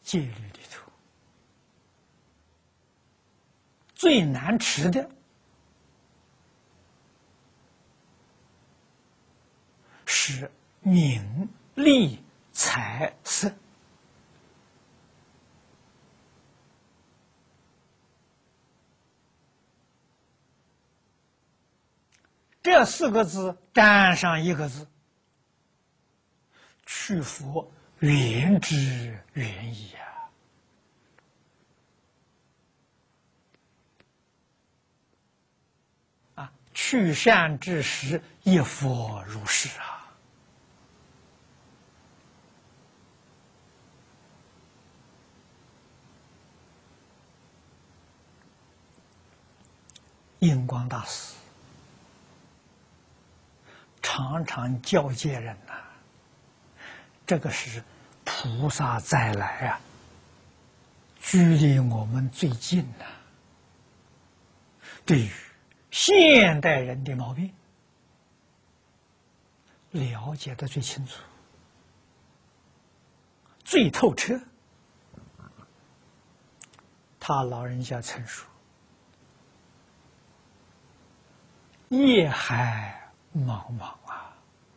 戒律里头最难持的是名利财色。这4个字沾上1个字，去佛原之原意啊！去善之时，亦复如是啊！印光大师常常教诫人呐，这个是菩萨再来啊，距离我们最近呐。对于现代人的毛病，了解得最清楚、最透彻。他老人家曾说：“业海茫茫啊，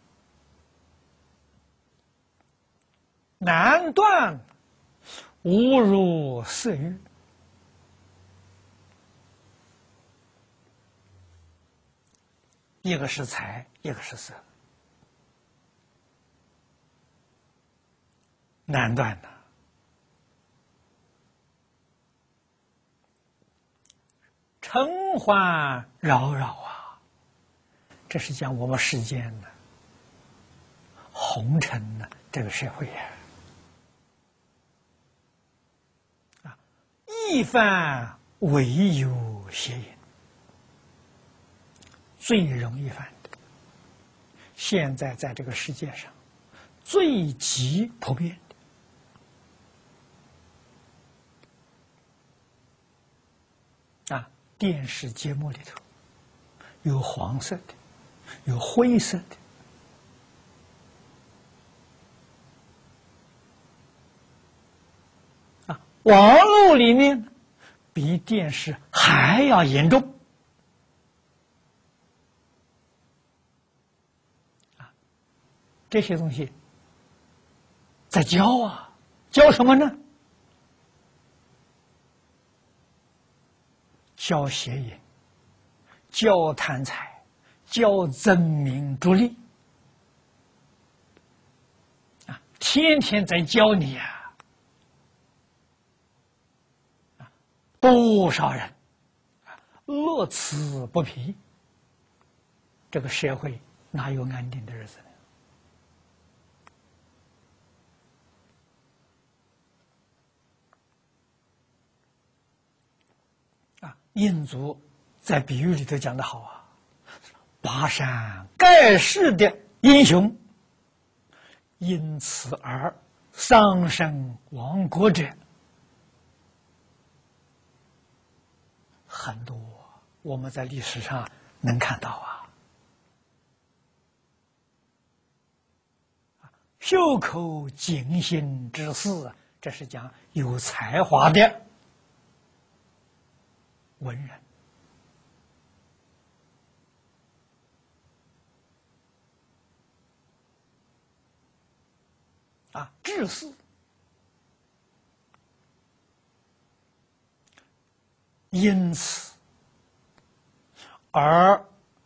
难断无如色欲。”一个是财，一个是色，难断呐。尘寰扰扰啊，这是讲我们世间的红尘的这个社会一犯唯有邪淫，最容易犯的。现在在这个世界上最极普遍的电视节目里头有黄色的，有灰色的网络里面比电视还要严重这些东西在教教什么呢？教邪淫，教贪财，教争名逐利天天在教你多少人乐此不疲，这个社会哪有安定的日子呢？印祖在比喻里头讲得好巴山盖世的英雄，因此而丧身亡国者很多，我们在历史上能看到袖口尽心之士，这是讲有才华的文人志士，因此而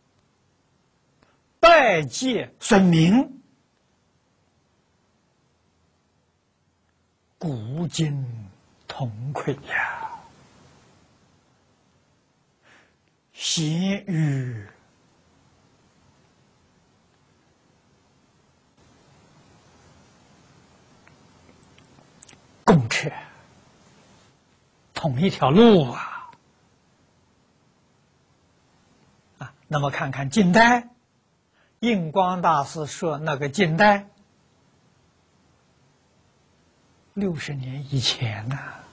拜戒损名，古今同愧咸于共彻同一条路那么看看近代，印光大师说那个近代60年以前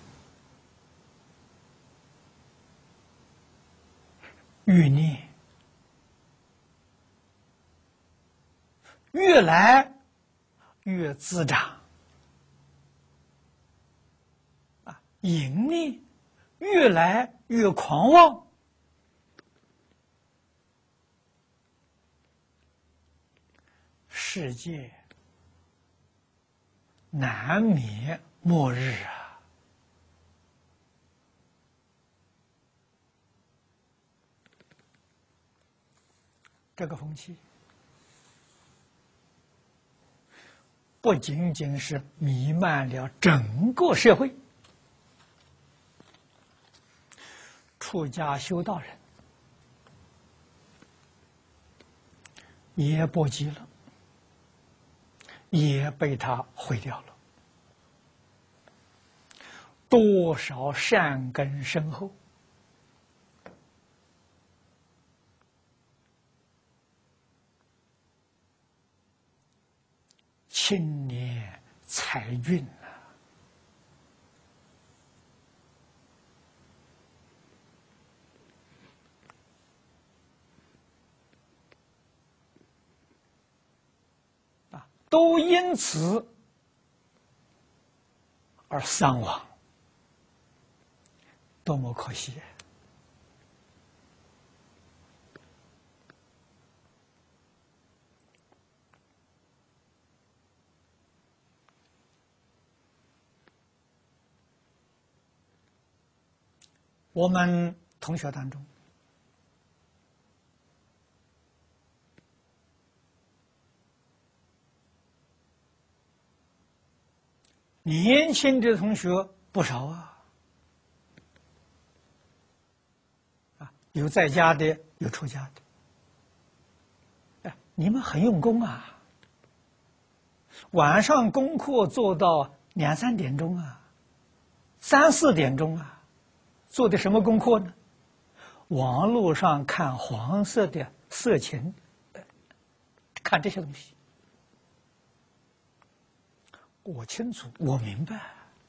欲念越来越滋长， 淫念越来越狂妄，世界难免末日啊！这个风气不仅仅是弥漫了整个社会，出家修道人也波及了，也被他毁掉了。多少善根深厚，青年才俊都因此而丧亡，多么可惜！我们同学当中，年轻的同学不少有在家的，有出家的。你们很用功啊，晚上功课做到2、3点钟3、4点钟做的什么功课呢？网络上看黄色的色情，看这些东西。我清楚，我明白。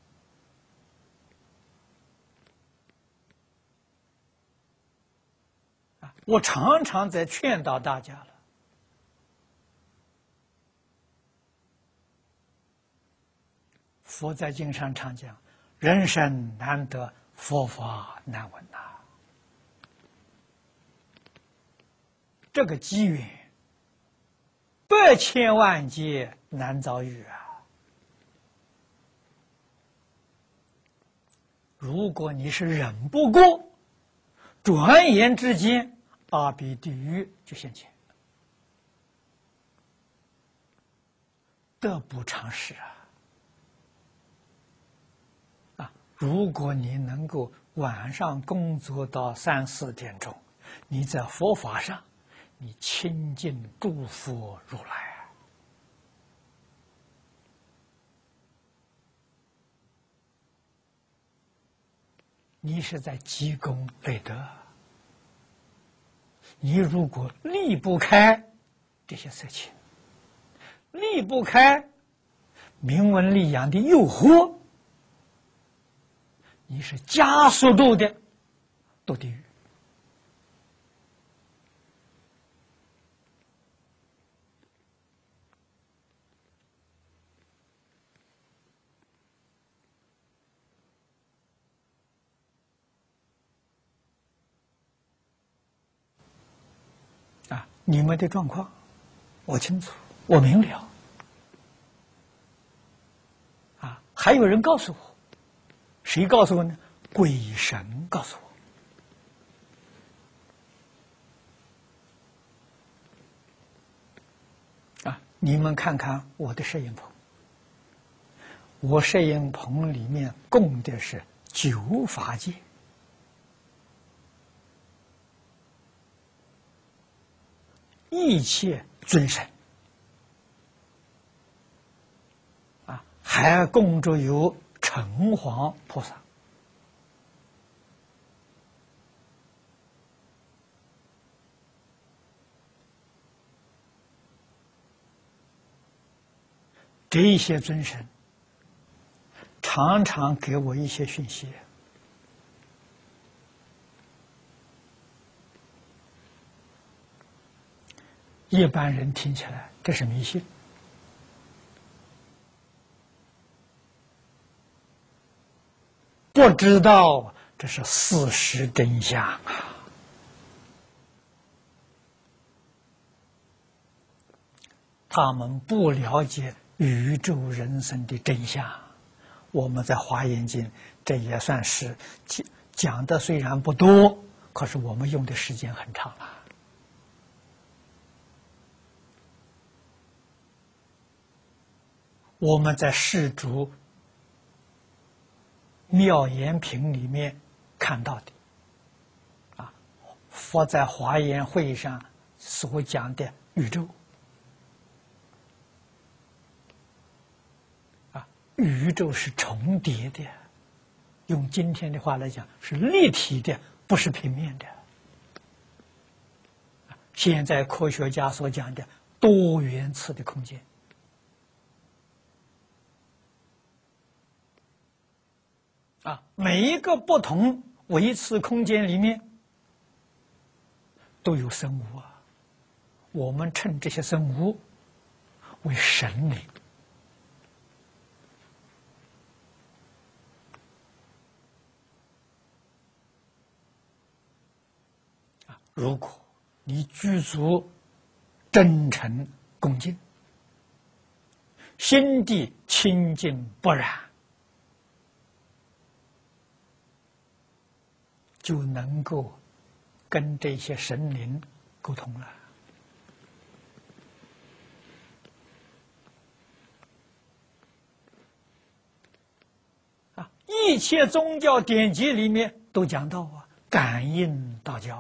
我常常在劝导大家了。佛在经上常讲：“人生难得，佛法难闻呐。”这个机缘，百千万劫难遭遇啊！如果你是忍不过，转眼之间，阿鼻地狱就现前，得不偿失如果你能够晚上工作到3、4点钟，你在佛法上，你亲近诸佛如来你是在积功累德。你如果离不开这些色情，离不开名闻利养的诱惑，你是加速度的堕地狱。你们的状况，我清楚，我明了。还有人告诉我，谁告诉我呢？鬼神告诉我。你们看看我的摄影棚，我摄影棚里面供的是9法界。一切尊神还供着有城隍菩萨。这些尊神常常给我一些讯息，一般人听起来这是迷信， 不知道这是事实真相啊！他们不了解宇宙人生的真相。我们在《华严经》，这也算是讲的，虽然不多，可是我们用的时间很长了。我们在世主妙言品里面看到的，佛在华严会上所讲的宇宙，宇宙是重叠的，用今天的话来讲是立体的，不是平面的。现在科学家所讲的多元次的空间。每一个不同维次空间里面都有生物啊，我们称这些生物为神灵。如果你具足真诚恭敬，心地清净不染，就能够跟这些神灵沟通了。一切宗教典籍里面都讲到感应道教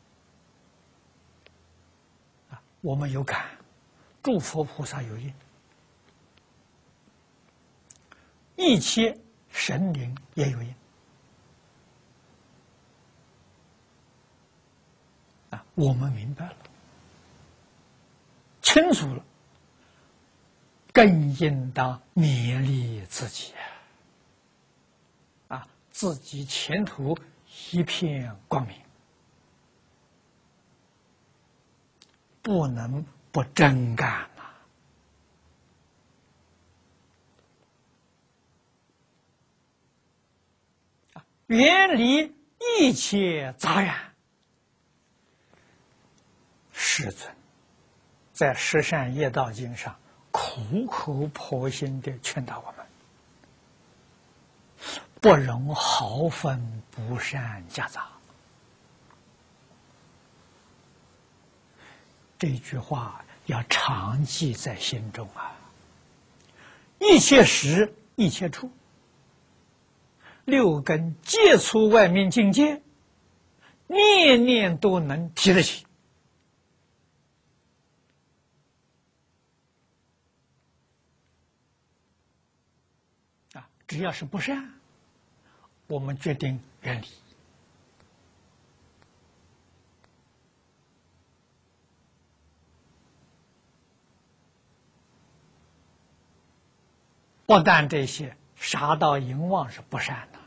我们有感，诸佛菩萨有应，一切神灵也有应。我们明白了，清楚了，更应当勉励自己自己前途一片光明，不能不真干远离一切杂染。世尊在《十善业道经》上苦口婆心地劝导我们，不容毫分不善夹杂。这句话要常记在心中一切时一切处，六根接触外面境界，念念都能提得起。只要是不善，我们决定远离。不但这些，杀盗淫妄是不善的。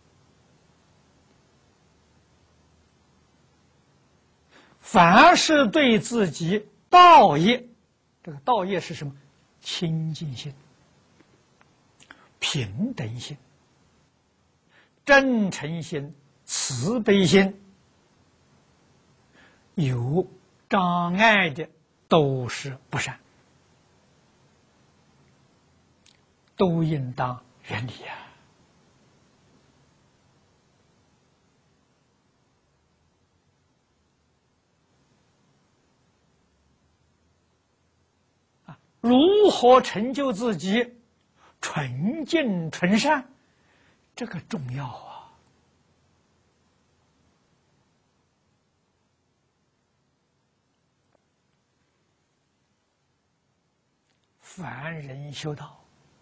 凡是对自己道业，这个道业是什么？清净心、平等心、真诚心、慈悲心，有障碍的都是不善，都应当远离如何成就自己纯净纯善，这个重要凡人修道，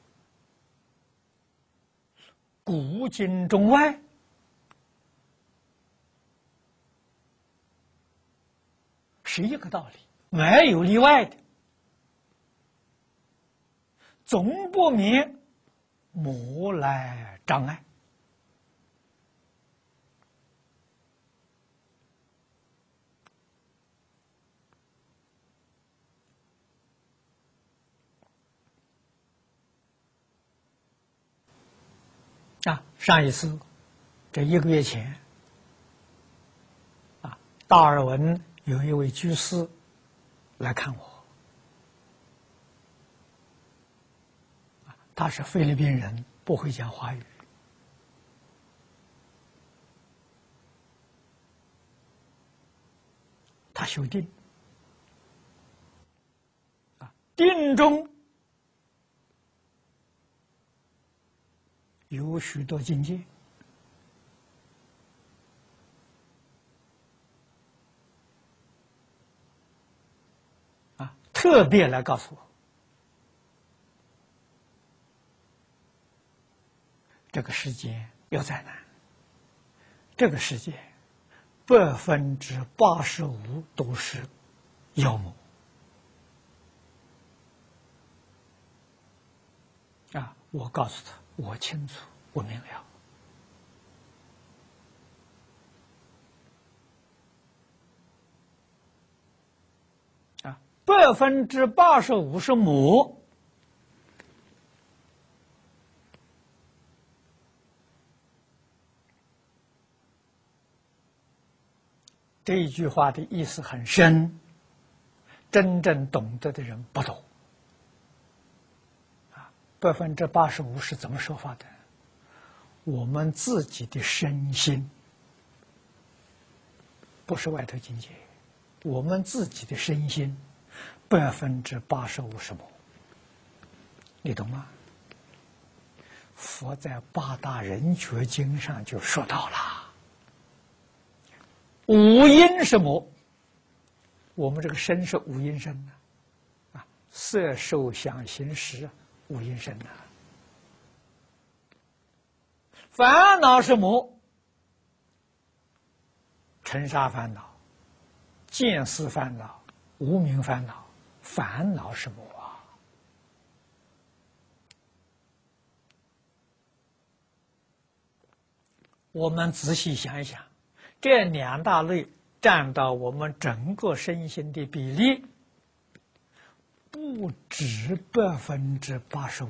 古今中外，是一个道理，没有例外的。总不免魔来障碍。上一次这1个月前，大尔文有一位居士来看我，他是菲律宾人，不会讲华语。他修定，定中有许多境界，特别来告诉我，这个世界有灾难，这个世界85%都是妖魔我告诉他，我清楚，我明了。85%是魔，这一句话的意思很深，真正懂得的人不懂。85%是怎么说法的？我们自己的身心，不是外头境界，我们自己的身心85%是魔，你懂吗？佛在八大人觉经上就说到了，五阴是魔，我们这个身是五阴身色受想行识五阴身烦恼是魔，尘沙烦恼、见思烦恼、无明烦恼，烦恼是魔我们仔细想一想，这2大类占到我们整个身心的比例，不止85%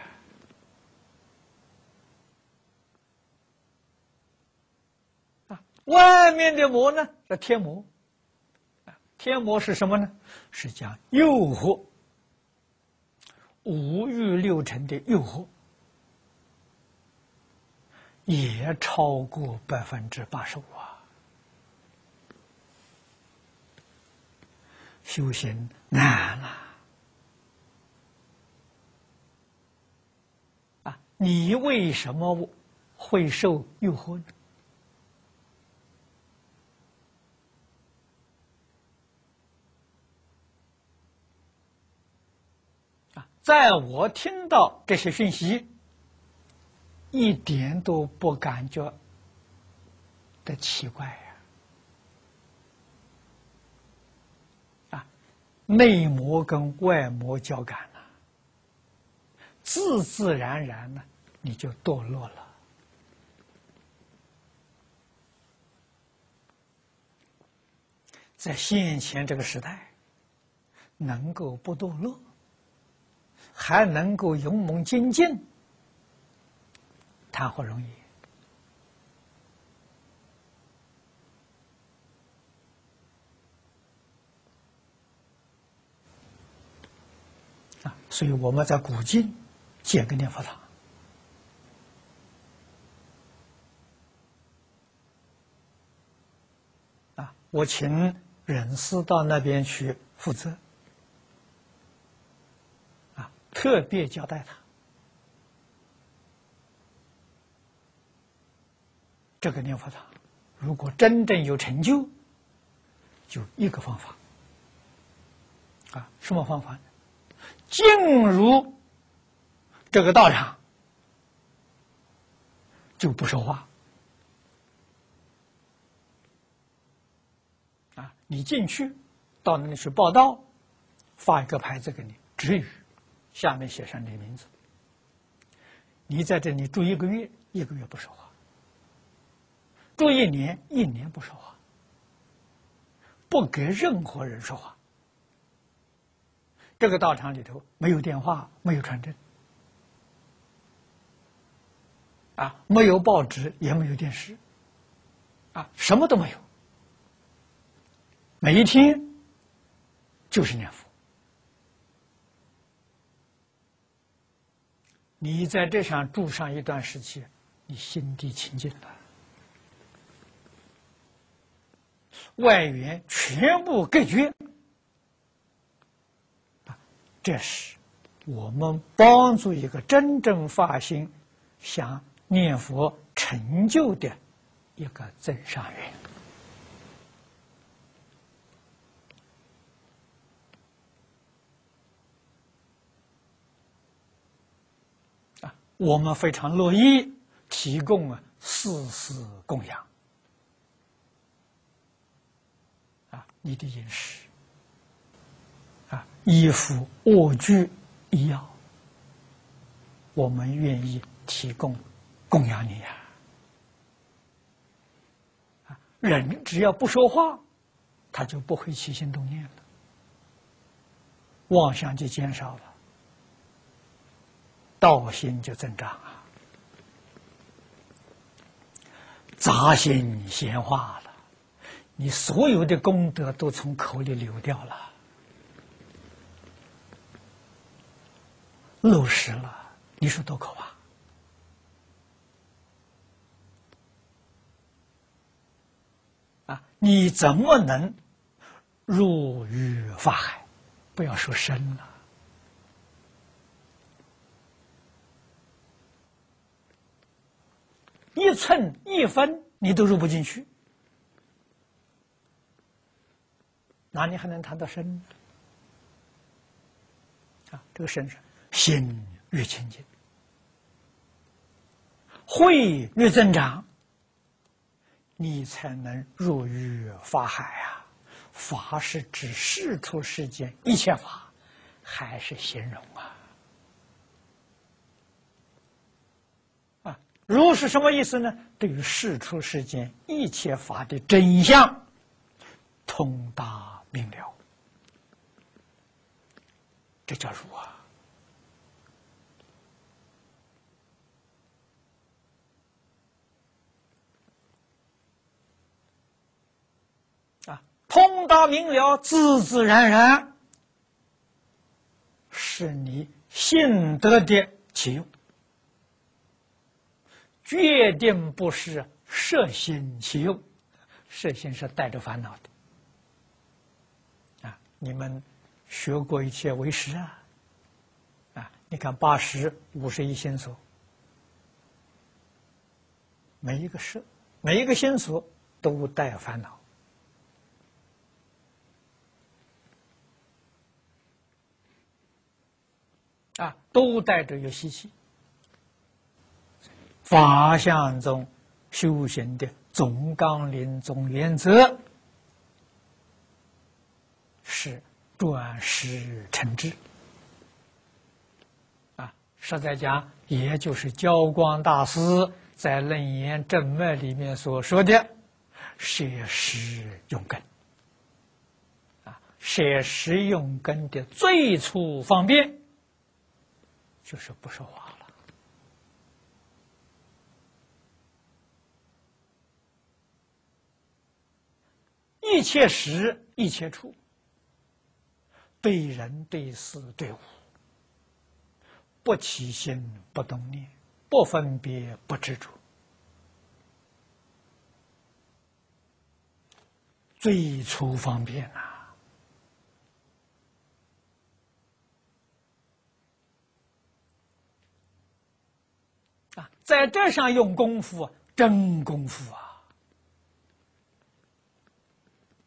外面的魔呢是天魔，天魔是什么呢？是讲诱惑，五欲六尘的诱惑，也超过85%修行难你为什么会受诱惑呢？在我听到这些讯息，一点都不感觉的奇怪内魔跟外魔交感了，自自然然呢，你就堕落了。在现前这个时代，能够不堕落，还能够勇猛精进，谈何容易所以我们在古今建个念佛堂我请人师到那边去负责特别交代他，这个念佛堂如果真正有成就，就一个方法什么方法呢？进入这个道场就不说话你进去到那里去报道，发一个牌子给你，止语，下面写上你的名字。你在这里住1个月，1个月不说话；住1年，1年不说话，不给任何人说话。这个道场里头没有电话，没有传真没有报纸，也没有电视，什么都没有，每一天就是念佛。你在这上住上一段时期，你心地清净了，外缘全部隔绝。这是我们帮助一个真正发心想念佛成就的一个增上缘。我们非常乐意提供4事供养。你的饮食，衣服、卧具、医药，我们愿意提供供养你呀。人只要不说话，他就不会起心动念了，妄想就减少了，道心就增长啊，杂心闲话了，你所有的功德都从口里流掉了，漏失了，你说多可怕！你怎么能入于法海？不要说深了，一寸一分你都入不进去，哪里还能谈到深呢？这个深是心越清净，慧越增长，你才能入于法海啊！法是指世出世间一切法，还是形容如是什么意思呢？对于世出世间一切法的真相通达明了，这叫如通达明了，自自然然是你信得的起用，决定不是摄心起用。摄心是带着烦恼的你们学过一些唯识你看80、51心所，每一个摄，每一个心所都带烦恼都带着有习气。法相中修行的总纲领、总原则是转识成智实在讲，也就是教光大师在《楞严正脉》里面所说的摄实用根摄实用根的最初方便就是不说话了。一切时一切处，对人对事对物，不起心不动念，不分别不执着，最初方便在这上用功夫真功夫